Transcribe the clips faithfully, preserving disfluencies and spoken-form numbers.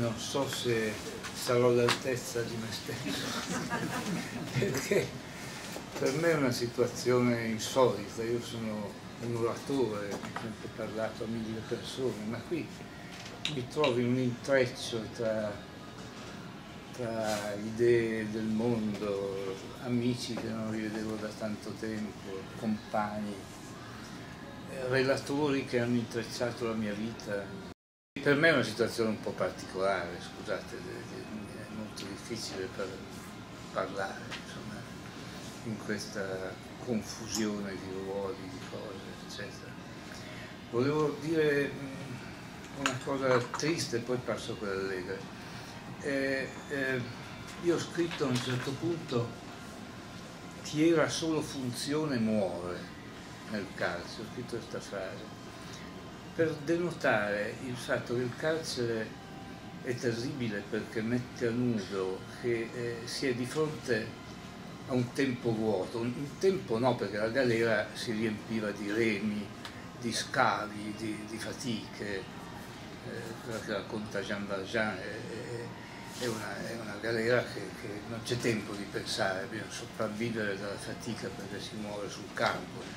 non so se sarò all'altezza di me stesso, perché per me è una situazione insolita. Io sono un oratore, ho sempre parlato a mille persone, ma qui mi trovo in un intreccio tra, tra idee del mondo, amici che non rivedevo da tanto tempo, compagni, relatori che hanno intrecciato la mia vita. Per me è una situazione un po' particolare, scusate, è molto difficile per parlare, insomma, in questa confusione di ruoli, di cose, eccetera. Volevo dire una cosa triste, poi passo a quella allegra. Eh, eh, io ho scritto a un certo punto: chi era solo funzione muore nel carcere, ho scritto questa frase, per denotare il fatto che il carcere è terribile perché mette a nudo che eh, si è di fronte a un tempo vuoto, un, un tempo no, perché la galera si riempiva di remi, di scavi, di, di fatiche, eh, quella che racconta Jean Valjean è, è, una, è una galera che, che non c'è tempo di pensare, bisogna sopravvivere dalla fatica perché si muore sul campo.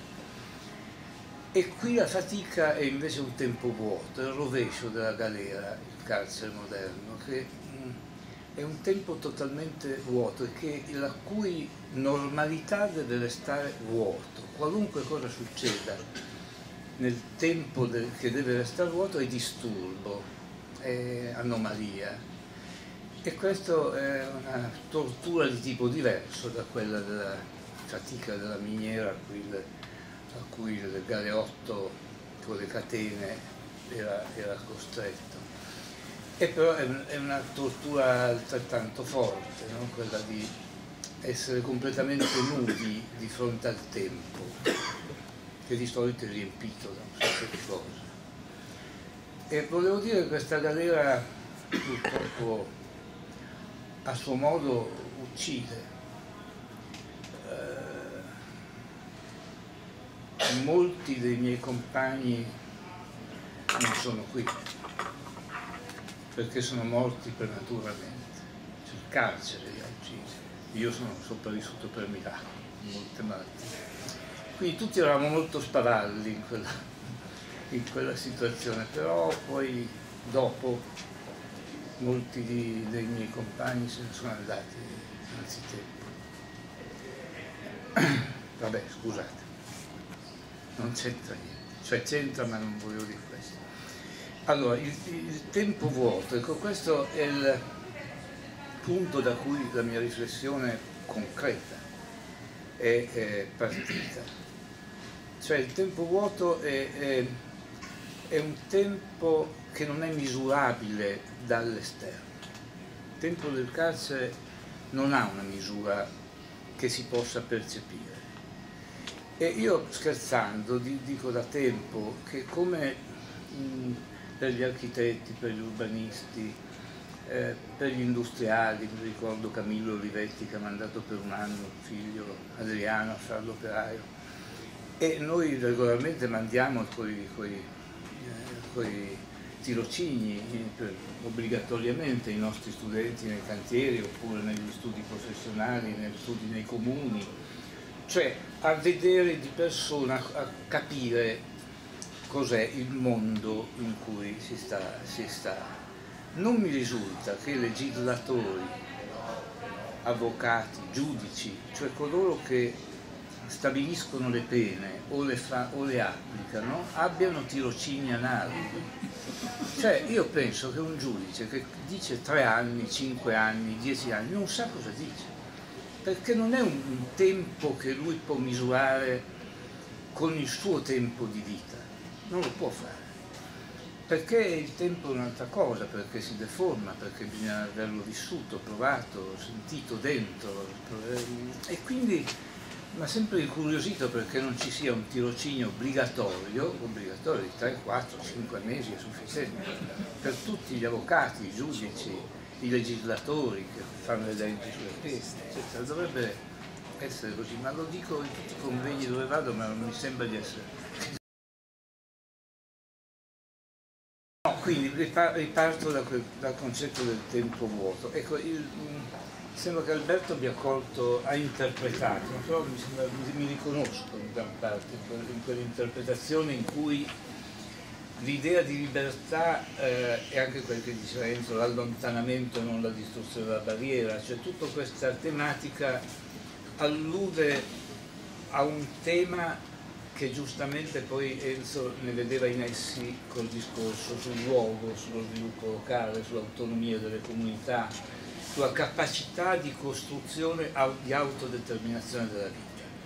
E qui la fatica è invece un tempo vuoto, è il rovescio della galera, il carcere moderno, che mh, è un tempo totalmente vuoto e che, la cui normalità deve restare vuoto. Qualunque cosa succeda nel tempo del, che deve restare vuoto è disturbo, è anomalia. E questo è una tortura di tipo diverso da quella della fatica della miniera a cui il, a cui il galeotto con le catene era, era costretto. E però è una tortura altrettanto forte, no? Quella di essere completamente nudi di fronte al tempo, che di solito è riempito da un sacco di cose. E volevo dire che questa galera purtroppo a suo modo uccide. Molti dei miei compagni non sono qui perché sono morti prematuramente, cioè il carcere li ha uccisi. Io sono sopravvissuto per miracolo, molte malattie. Quindi tutti eravamo molto spavaldi in quella, in quella situazione, però poi dopo molti di, dei miei compagni se ne sono andati anzitempo. Vabbè, scusate. Non c'entra niente, cioè c'entra ma non voglio dire questo. Allora, il, il tempo vuoto, ecco, questo è il punto da cui la mia riflessione concreta è, è partita. Cioè il tempo vuoto è, è, è un tempo che non è misurabile dall'esterno. Il tempo del carcere non ha una misura che si possa percepire. E io scherzando dico da tempo che come mh, per gli architetti, per gli urbanisti, eh, per gli industriali, mi ricordo Camillo Olivetti che ha mandato per un anno il figlio Adriano a fare l'operaio, e noi regolarmente mandiamo coi, coi, eh, coi tirocini eh, obbligatoriamente i nostri studenti nei cantieri oppure negli studi professionali, negli studi nei comuni, cioè a vedere di persona, a capire cos'è il mondo in cui si sta, si sta. Non mi risulta che legislatori, avvocati, giudici, cioè coloro che stabiliscono le pene o le, fa, o le applicano, abbiano tirocini analoghi. Cioè io penso che un giudice che dice tre anni, cinque anni, dieci anni, non sa cosa dice, perché non è un tempo che lui può misurare con il suo tempo di vita, non lo può fare, perché il tempo è un'altra cosa, perché si deforma, perché bisogna averlo vissuto, provato, sentito dentro, e quindi mi ha sempre incuriosito perché non ci sia un tirocinio obbligatorio, obbligatorio di tre, quattro, cinque mesi è sufficiente, per tutti gli avvocati, i giudici, i legislatori che fanno le leggi sulle teste, eccetera. Dovrebbe essere così, ma lo dico in tutti i convegni dove vado, ma non mi sembra di essere. No, quindi riparto da quel, dal concetto del tempo vuoto. Ecco, il, sembra che Alberto abbia colto, ha interpretato, però mi, sembra, mi, mi riconosco in gran parte in quell'interpretazione in cui l'idea di libertà eh, è anche quel che diceva Enzo, l'allontanamento e non la distruzione della barriera, cioè tutta questa tematica allude a un tema che giustamente poi Enzo ne vedeva in essi col discorso sul luogo, sullo sviluppo locale, sull'autonomia delle comunità, sulla capacità di costruzione di autodeterminazione della vita.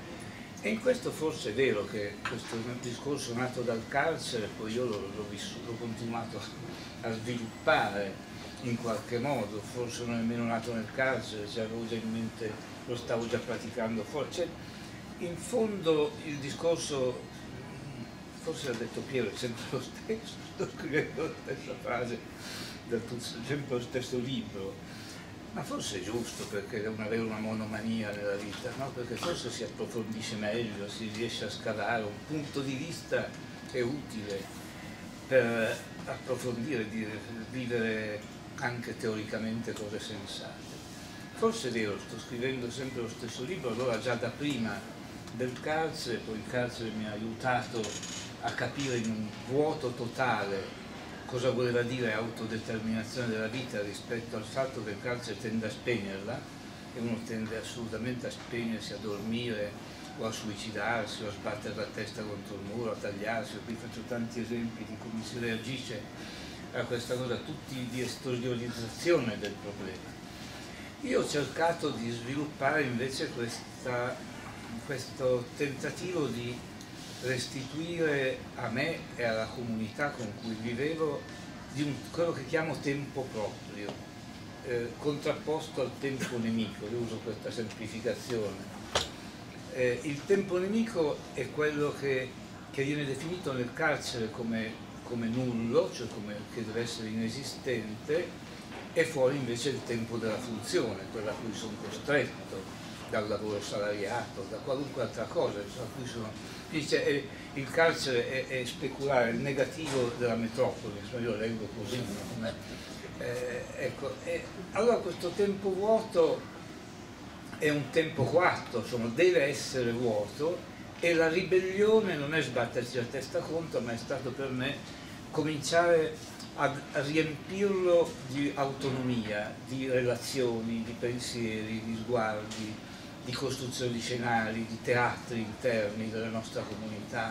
E in questo forse è vero che questo discorso nato dal carcere, poi io l'ho, l'ho continuato a sviluppare in qualche modo, forse non è nemmeno nato nel carcere, cioè avevo già in mente, lo stavo già praticando fuori. Cioè, in fondo il discorso, forse l'ha detto Piero, è sempre lo stesso, sto scrivendo la stessa frase, sempre lo stesso libro. Ma forse è giusto, perché devono avere una monomania nella vita, no? Perché forse si approfondisce meglio, si riesce a scavare, un punto di vista è utile per approfondire, di vivere anche teoricamente cose sensate. Forse è vero, sto scrivendo sempre lo stesso libro, allora già da prima del carcere, poi il carcere mi ha aiutato a capire in un vuoto totale cosa voleva dire autodeterminazione della vita rispetto al fatto che il carcere tende a spegnerla, e uno tende assolutamente a spegnersi, a dormire o a suicidarsi o a sbattere la testa contro il muro, a tagliarsi. Qui faccio tanti esempi di come si reagisce a questa cosa, tutti di estorionizzazione del problema. Io ho cercato di sviluppare invece questa, questo tentativo di restituire a me e alla comunità con cui vivevo di un, quello che chiamo tempo proprio, eh, contrapposto al tempo nemico. Io uso questa semplificazione. Eh, il tempo nemico è quello che, che viene definito nel carcere come, come nullo, cioè come, che deve essere inesistente, e fuori invece il tempo della funzione, quella a cui sono costretto dal lavoro salariato, da qualunque altra cosa, a cui sono... Dice, il carcere è, è speculare, il negativo della metropoli, io leggo così, no? eh, ecco, e allora questo tempo vuoto è un tempo coatto, insomma, deve essere vuoto, e la ribellione non è sbatterci la testa contro, ma è stato per me cominciare a, a riempirlo di autonomia, di relazioni, di pensieri, di sguardi, di costruzione di scenari, di teatri interni della nostra comunità.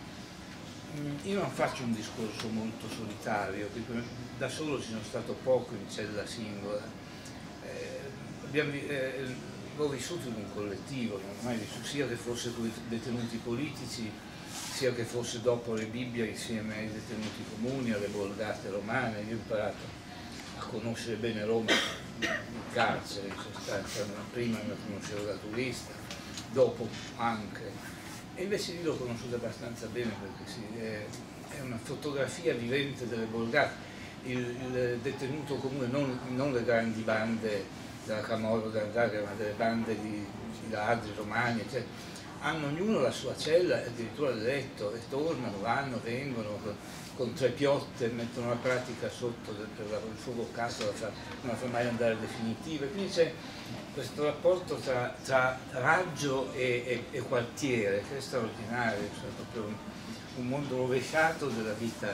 Io non faccio un discorso molto solitario, perché da solo ci sono stato poco in cella singola. Eh, abbiamo, eh, l'ho vissuto in un collettivo, non ho mai vissuto, sia che fosse con i detenuti politici, sia che fosse dopo le Bibbie insieme ai detenuti comuni, alle borgate romane. Io ho imparato a conoscere bene Roma in carcere, in sostanza, prima mi conoscevo da turista, dopo anche, e invece lì l'ho conosciuta abbastanza bene, perché sì, è, è una fotografia vivente delle borgate. Il, il detenuto comune, non, non le grandi bande della Camorra o dell'Andrade, ma delle bande di, di ladri romani, cioè, hanno ognuno la sua cella, addirittura il letto, e tornano, vanno, vengono con tre piotte, mettono la pratica sotto per il fuoco cazzo, non la fa mai andare definitiva. Quindi c'è questo rapporto tra, tra raggio e, e, e quartiere che è straordinario, è proprio un, un mondo rovesciato della vita.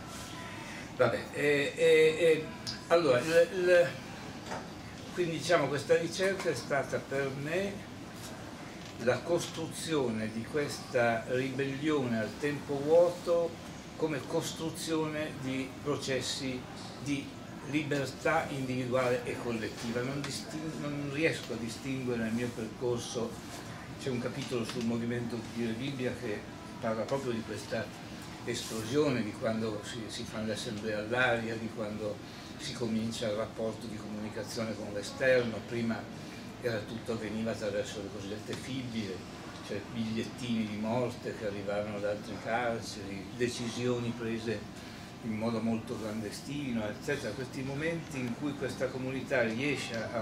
Vabbè, e, e, e, allora, il, il, quindi diciamo questa ricerca è stata per me la costruzione di questa ribellione al tempo vuoto come costruzione di processi di libertà individuale e collettiva. Non, non riesco a distinguere nel mio percorso, c'è un capitolo sul movimento di Bibbia che parla proprio di questa esplosione, di quando si, si fanno le assemblee all'aria, di quando si comincia il rapporto di comunicazione con l'esterno. Prima era tutto, avveniva attraverso le cosiddette fibbie, cioè bigliettini di morte che arrivavano da altri carceri, decisioni prese in modo molto clandestino, eccetera. Questi momenti in cui questa comunità riesce a,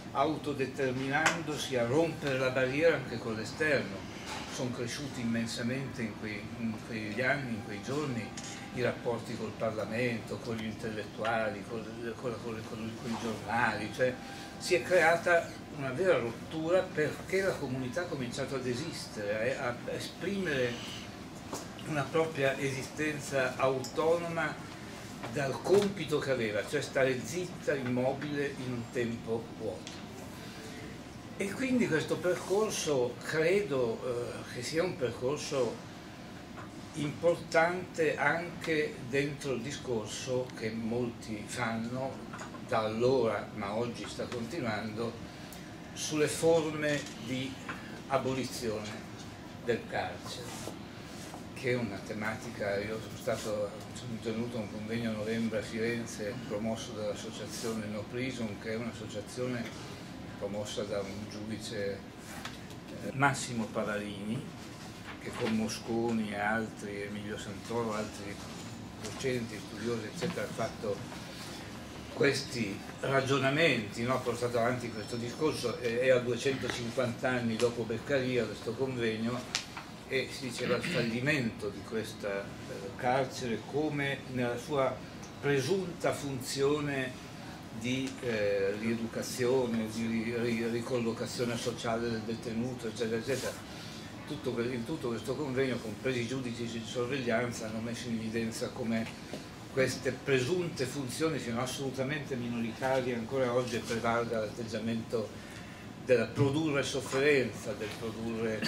autodeterminandosi, a rompere la barriera anche con l'esterno, sono cresciuti immensamente in, quei, in quegli anni, in quei giorni, i rapporti col Parlamento, con gli intellettuali, con, con, con, con i giornali, cioè si è creata una vera rottura perché la comunità ha cominciato ad esistere, a esprimere una propria esistenza autonoma dal compito che aveva, cioè stare zitta, immobile in un tempo vuoto. E quindi questo percorso credo eh, che sia un percorso importante anche dentro il discorso che molti fanno da allora, ma oggi sta continuando, sulle forme di abolizione del carcere, che è una tematica. Io sono stato, sono tenuto a un convegno a novembre a Firenze promosso dall'associazione No Prison, che è un'associazione promossa da un giudice eh, Massimo Pavarini, che con Mosconi e altri, Emilio Santoro, altri docenti, studiosi, eccetera, ha fatto questi ragionamenti, no? Ha portato avanti questo discorso, è a duecentocinquanta anni dopo Beccaria questo convegno, e si diceva il fallimento di questa eh, carcere come nella sua presunta funzione di eh, rieducazione, di ri ricollocazione sociale del detenuto, eccetera, eccetera. Tutto, in tutto questo convegno, compresi i giudici di sorveglianza, hanno messo in evidenza come queste presunte funzioni siano assolutamente minoritarie, ancora oggi prevalga l'atteggiamento del produrre sofferenza, del produrre,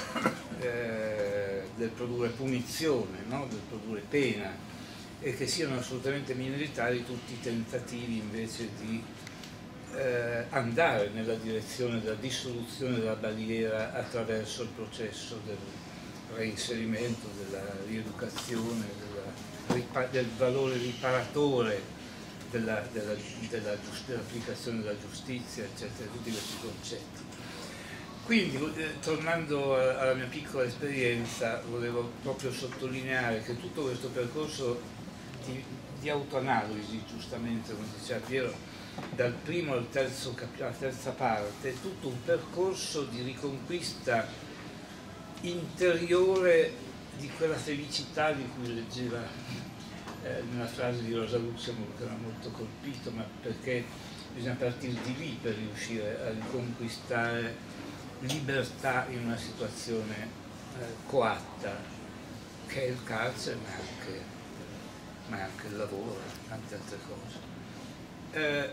eh, del produrre punizione, no? Del produrre pena, e che siano assolutamente minoritari tutti i tentativi invece di eh, andare nella direzione della dissoluzione della barriera attraverso il processo del reinserimento, della rieducazione, della, del valore riparatore dell'applicazione della, della, della giustizia, eccetera, tutti questi concetti. Quindi, eh, tornando alla mia piccola esperienza, volevo proprio sottolineare che tutto questo percorso di, di autoanalisi, giustamente come diceva Piero, dal primo al terzo, alla terza parte, è tutto un percorso di riconquista interiore di quella felicità di cui leggeva eh, nella frase di Rosa Luxemburg, che mi ha molto colpito, ma perché bisogna partire di lì per riuscire a riconquistare libertà in una situazione eh, coatta, che è il carcere, ma anche, ma anche il lavoro e tante altre cose. Eh,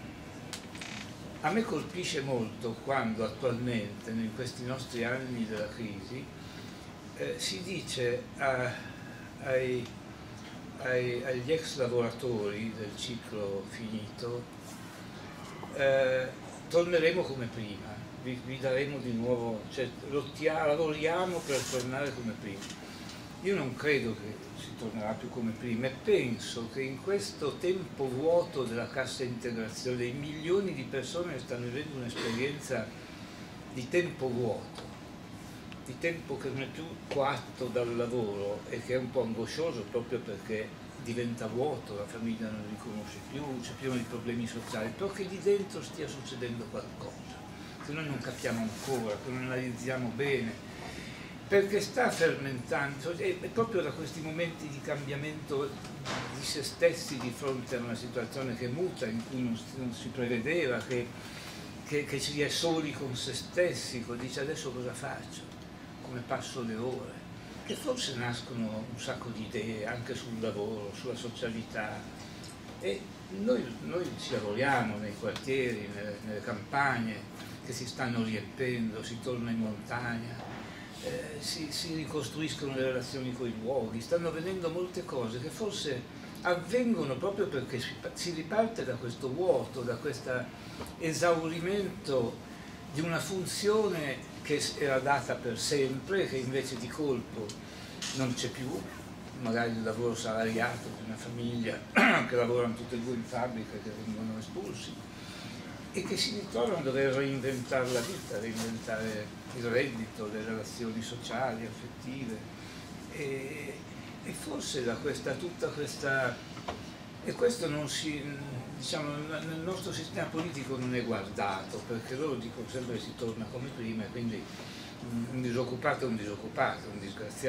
a me colpisce molto quando attualmente, in questi nostri anni della crisi, eh, si dice a, ai, ai, agli ex lavoratori del ciclo finito eh, torneremo come prima, vi, vi daremo di nuovo, cioè lottiamo, lavoriamo per tornare come prima. Io non credo che si tornerà più come prima e penso che in questo tempo vuoto della cassa integrazione, dei milioni di persone che stanno vivendo un'esperienza di tempo vuoto, di tempo che non è più coatto dal lavoro e che è un po' angoscioso proprio perché diventa vuoto, la famiglia non li riconosce più, c'è più di problemi sociali, però che lì dentro stia succedendo qualcosa, che noi non capiamo ancora, che non analizziamo bene, perché sta fermentando, e proprio da questi momenti di cambiamento di se stessi di fronte a una situazione che muta, in cui non si, non si prevedeva, che, che, che si è soli con se stessi, dice adesso cosa faccio, come passo le ore, e forse nascono un sacco di idee anche sul lavoro, sulla socialità, e noi, noi ci lavoriamo nei quartieri, nelle, nelle campagne che si stanno riempiendo, si torna in montagna. Eh, si, si ricostruiscono le relazioni con i luoghi, stanno avvenendo molte cose che forse avvengono proprio perché si, si riparte da questo vuoto, da questo esaurimento di una funzione che era data per sempre, che invece di colpo non c'è più, magari il lavoro salariato di una famiglia che lavorano tutte e due in fabbrica e che vengono espulsi, e che si ritrovano a dover reinventare la vita, reinventare il reddito, le relazioni sociali, affettive, e, e forse da questa, tutta questa, e questo non si, diciamo, nel nostro sistema politico non è guardato, perché loro dicono sempre che si torna come prima, e quindi un disoccupato è un disoccupato, un disgraziato,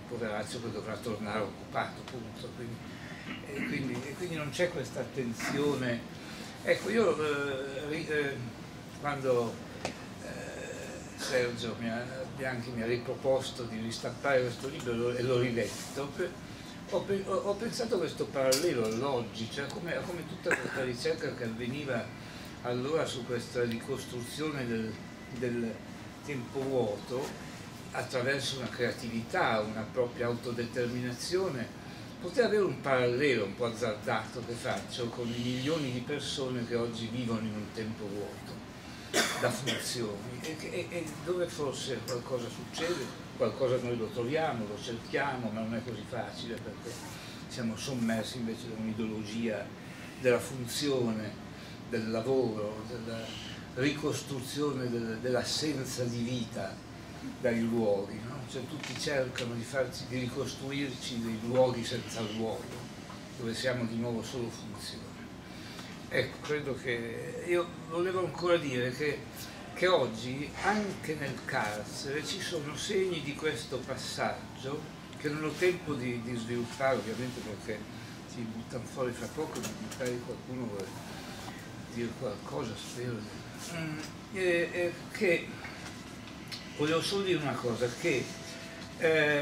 poveraccio che dovrà tornare occupato, punto. Quindi, e, quindi, e quindi non c'è questa attenzione. Ecco, io eh, eh, quando eh, Sergio mi ha, Bianchi mi ha riproposto di ristampare questo libro e l'ho riletto, ho, ho pensato a questo parallelo all'oggi, cioè come, come tutta questa ricerca che avveniva allora su questa ricostruzione del, del tempo vuoto attraverso una creatività, una propria autodeterminazione, poteva avere un parallelo un po' azzardato che faccio con i milioni di persone che oggi vivono in un tempo vuoto da funzioni e, e, e dove forse qualcosa succede, qualcosa noi lo troviamo, lo cerchiamo, ma non è così facile perché siamo sommersi invece da un'ideologia della funzione, del lavoro, della ricostruzione del, dell'assenza di vita dai luoghi, no? Cioè tutti cercano di, farci, di ricostruirci dei luoghi senza luogo, dove siamo di nuovo solo funzione. Ecco, credo che io volevo ancora dire che, che oggi anche nel carcere ci sono segni di questo passaggio che non ho tempo di, di sviluppare ovviamente perché si buttano fuori fra poco, ma magari qualcuno vuole dire qualcosa, spero. Mm, e, e, che volevo solo dire una cosa, che eh,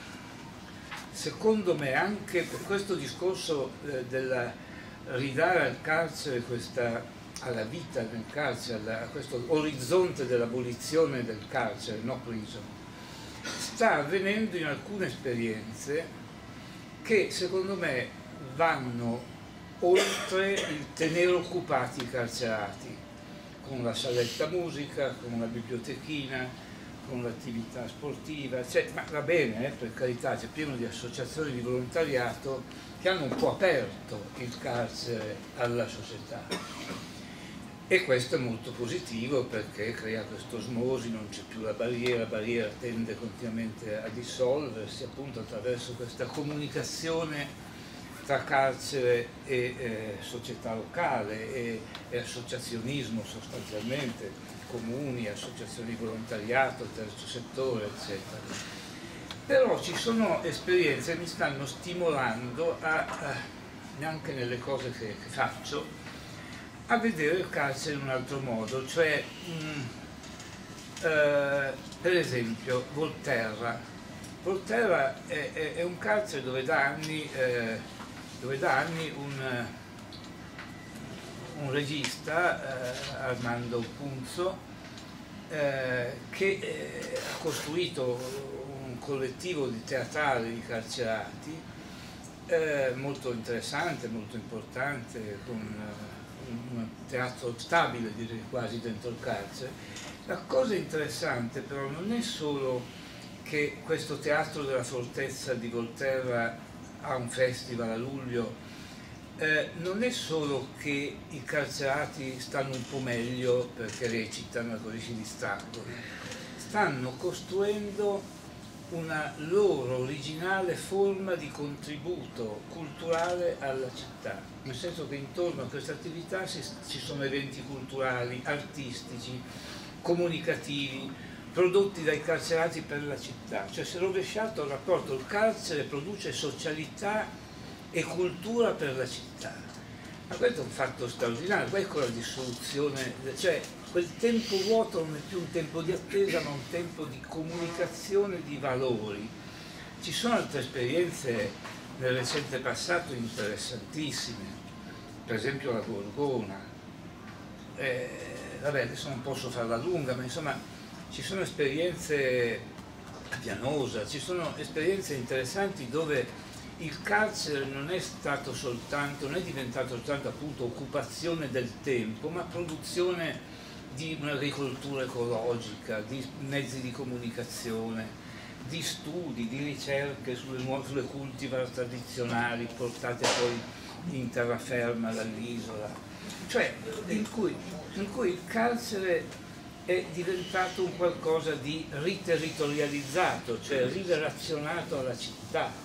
secondo me anche questo discorso eh, della ridare al carcere, questa, alla vita nel carcere, alla, a questo orizzonte dell'abolizione del carcere, no prison, sta avvenendo in alcune esperienze che secondo me vanno oltre il tenere occupati i carcerati, con la saletta musica, con la bibliotechina, con l'attività sportiva, cioè, ma va bene, eh, per carità, c'è pieno di associazioni di volontariato che hanno un po' aperto il carcere alla società e questo è molto positivo perché crea questo osmosi, non c'è più la barriera, la barriera tende continuamente a dissolversi appunto attraverso questa comunicazione tra carcere e eh, società locale e, e associazionismo sostanzialmente, comuni, associazioni di volontariato, terzo settore, eccetera. Però ci sono esperienze che mi stanno stimolando, a, a, neanche nelle cose che, che faccio, a vedere il carcere in un altro modo, cioè mh, eh, per esempio Volterra. Volterra è, è, è un carcere dove da anni, eh, dove da anni un, un regista, eh, Armando Punzo, eh, che eh, ha costruito un collettivo di teatrali di carcerati eh, molto interessante, molto importante, con uh, un, un teatro stabile direi quasi dentro il carcere. La cosa interessante però non è solo che questo teatro della fortezza di Volterra ha un festival a luglio, eh, non è solo che i carcerati stanno un po' meglio perché recitano e così si distraggono, stanno costruendo una loro originale forma di contributo culturale alla città, nel senso che intorno a questa attività ci sono eventi culturali, artistici, comunicativi, prodotti dai carcerati per la città, cioè si è rovesciato il rapporto, il carcere produce socialità e cultura per la città. Ma questo è un fatto straordinario, poi con la dissoluzione, cioè quel tempo vuoto non è più un tempo di attesa ma un tempo di comunicazione di valori. Ci sono altre esperienze nel recente passato interessantissime, per esempio la Gorgona. Eh, vabbè, adesso non posso farla lunga, ma insomma ci sono esperienze a Pianosa, ci sono esperienze interessanti dove il carcere non è stato soltanto, non è diventato soltanto appunto occupazione del tempo, ma produzione di un'agricoltura ecologica, di mezzi di comunicazione, di studi, di ricerche sulle, sulle cultivar tradizionali portate poi in terraferma dall'isola, cioè in cui, in cui il carcere è diventato un qualcosa di riterritorializzato, cioè rirelazionato alla città.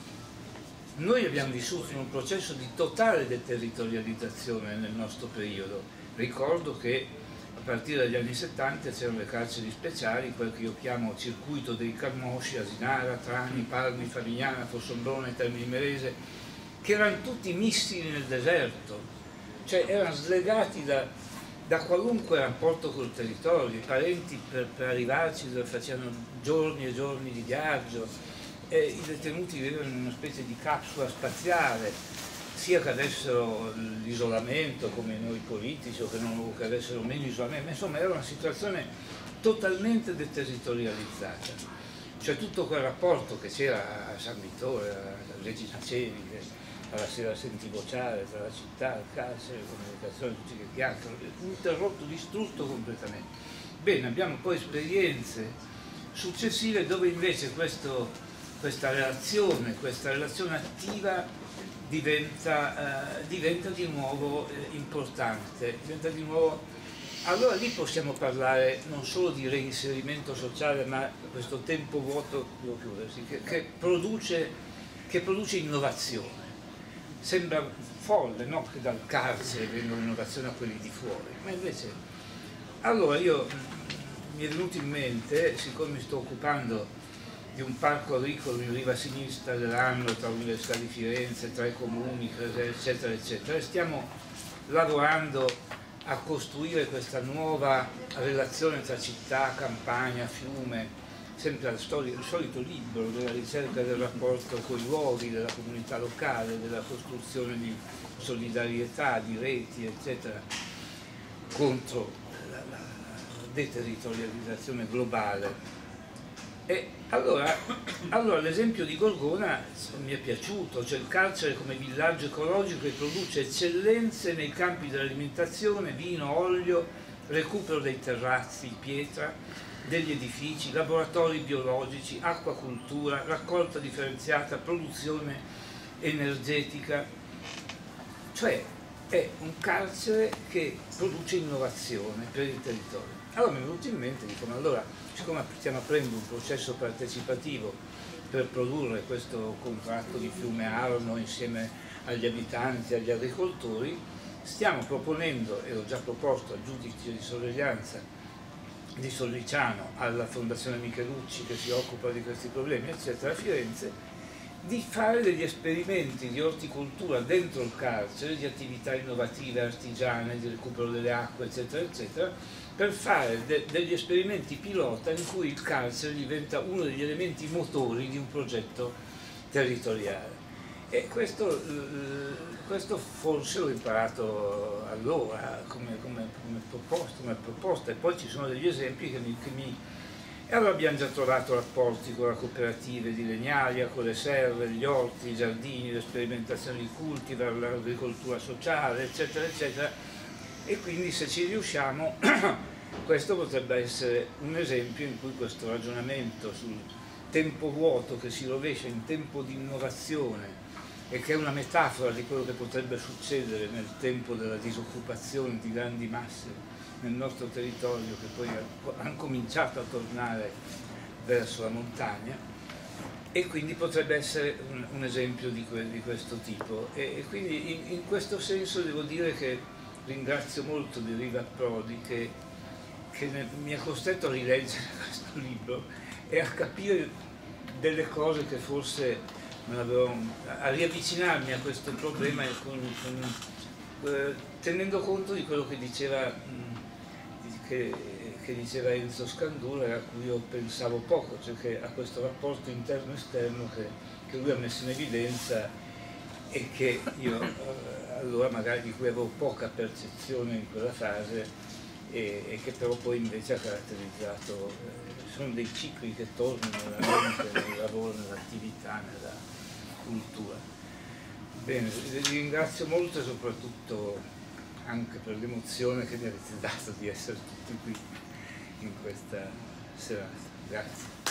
Noi abbiamo vissuto in un processo di totale deterritorializzazione nel nostro periodo. Ricordo che partire dagli anni settanta c'erano le carceri speciali, quel che io chiamo circuito dei Camosci, Asinara, Trani, Parmi, Favignana, Fossombrone, Termini Imerese, che erano tutti missili nel deserto, cioè erano slegati da, da qualunque rapporto col territorio. I parenti per, per arrivarci facevano giorni e giorni di viaggio, e i detenuti vivevano in una specie di capsula spaziale, sia che avessero l'isolamento come noi politici o che, non, che avessero meno isolamento, ma insomma era una situazione totalmente deterritorializzata. Cioè tutto quel rapporto che c'era a San Vittore, a Regina Coeli, alla sera senti vociare tra la città, il carcere, le comunicazioni, tutti che chiacchierano, interrotto, distrutto completamente. Bene, abbiamo poi esperienze successive dove invece questo, questa relazione, questa relazione attiva diventa, eh, diventa di nuovo eh, importante, diventa di nuovo. Allora lì possiamo parlare non solo di reinserimento sociale, ma questo tempo vuoto, devo chiudersi, che, che, produce, che produce innovazione. Sembra folle, no? Che dal carcere vengono innovazioni a quelli di fuori, ma invece. Allora io mi è venuto in mente, siccome mi sto occupando di un parco agricolo in riva sinistra dell'Ambro tra l'Università di Firenze, tra i comuni, eccetera, eccetera, e stiamo lavorando a costruire questa nuova relazione tra città, campagna, fiume, sempre il solito libro della ricerca del rapporto con i luoghi, della comunità locale, della costruzione di solidarietà, di reti, eccetera, contro la, la deterritorializzazione globale. E allora, allora l'esempio di Gorgona mi è piaciuto, cioè il carcere come villaggio ecologico che produce eccellenze nei campi dell'alimentazione, vino, olio, recupero dei terrazzi, pietra, degli edifici, laboratori biologici, acquacultura, raccolta differenziata, produzione energetica, cioè è un carcere che produce innovazione per il territorio. Allora mi è venuto in mente, dico, ma allora, siccome stiamo aprendo un processo partecipativo per produrre questo contratto di Fiume Arno insieme agli abitanti, agli agricoltori, stiamo proponendo, e ho già proposto al giudice di sorveglianza di Sollicciano, alla Fondazione Michelucci che si occupa di questi problemi, eccetera, a Firenze, di fare degli esperimenti di orticoltura dentro il carcere, di attività innovative, artigiane, di recupero delle acque, eccetera, eccetera, per fare de degli esperimenti pilota in cui il carcere diventa uno degli elementi motori di un progetto territoriale. E questo, questo forse l'ho imparato allora come, come, come, proposta, come proposta, e poi ci sono degli esempi che mi, che mi... E allora abbiamo già trovato rapporti con la cooperativa di legnaria, con le serre, gli orti, i giardini, le sperimentazioni di cultivar, l'agricoltura sociale, eccetera, eccetera, e quindi se ci riusciamo questo potrebbe essere un esempio in cui questo ragionamento sul tempo vuoto che si rovescia in tempo di innovazione e che è una metafora di quello che potrebbe succedere nel tempo della disoccupazione di grandi masse nel nostro territorio, che poi hanno cominciato a tornare verso la montagna, e quindi potrebbe essere un, un esempio di, que, di questo tipo. E, e quindi in, in questo senso devo dire che ringrazio molto di Riva Prodi che, che ne, mi ha costretto a rileggere questo libro e a capire delle cose che forse non avevo, a riavvicinarmi a questo problema con, con, eh, tenendo conto di quello che diceva, mh, che, che diceva Enzo Scandura, a cui io pensavo poco, cioè che a questo rapporto interno-esterno che, che lui ha messo in evidenza e che io eh, allora magari di cui avevo poca percezione in quella fase e, e che però poi invece ha caratterizzato, eh, sono dei cicli che tornano nella mente, nel lavoro, nell'attività, nella cultura. Bene, vi ringrazio molto e soprattutto anche per l'emozione che mi avete dato di essere tutti qui in questa serata. Grazie.